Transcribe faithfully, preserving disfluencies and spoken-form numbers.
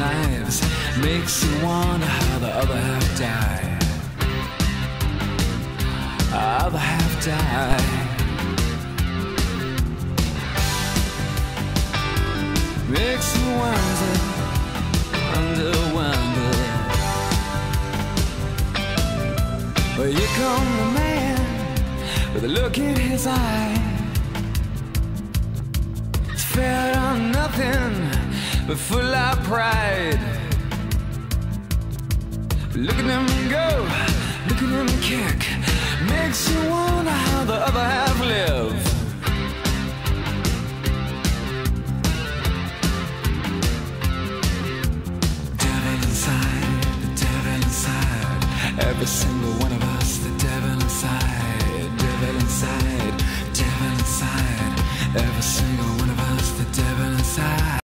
lives makes you wonder how the other half died. Other half died. Makes you wonder, wonder, wonder. Well, here come the man with a look in his eye. It's fed on nothing but full of pride. Look at him go, look at him kick. Makes you wonder how the other half live. Devil inside, the devil inside every single one of us.